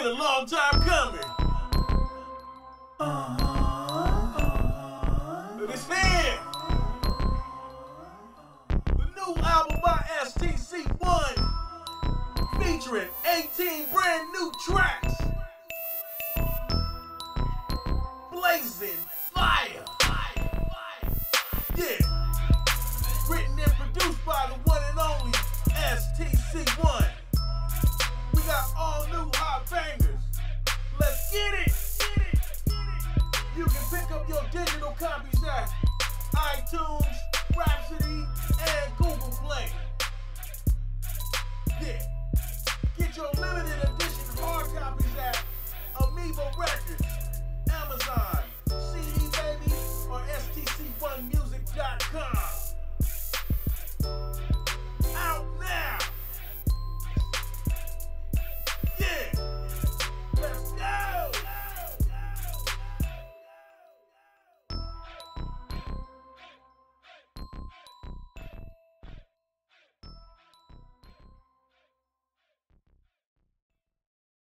a long time coming. But it's here. The new album by S.T.C. featuring 18 brand new tracks. Blazing fire.